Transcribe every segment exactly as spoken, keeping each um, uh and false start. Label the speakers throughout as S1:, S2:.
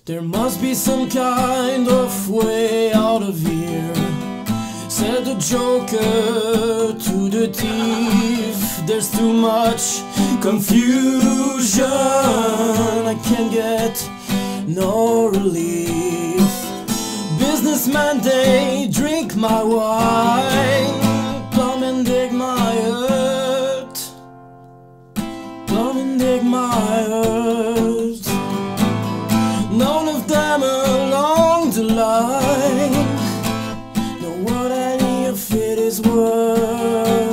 S1: There must be some kind of way out of here, said the Joker to the thief. There's too much confusion, I can't get no relief. Businessmen, they drink my wine, Plowmen dig my earth, Plowmen dig my earth. None of them along the line know what any of it is worth.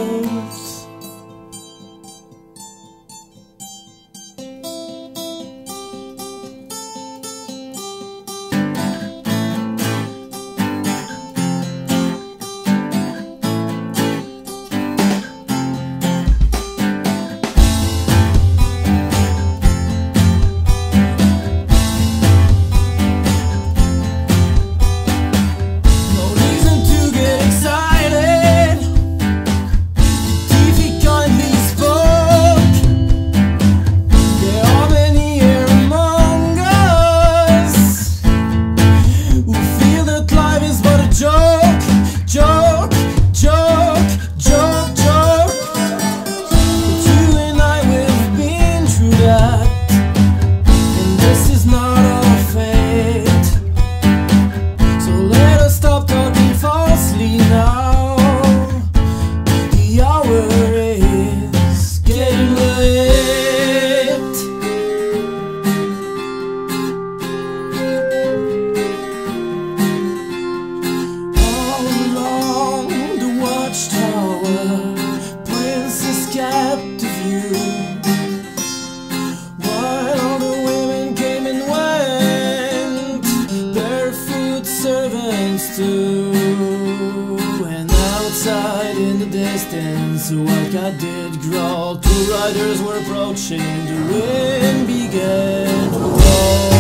S1: Watchtower, princess captive you, while all the women came and went, barefoot servants too. And outside in the distance, a wildcat did growl. Two riders were approaching, the wind began to roll.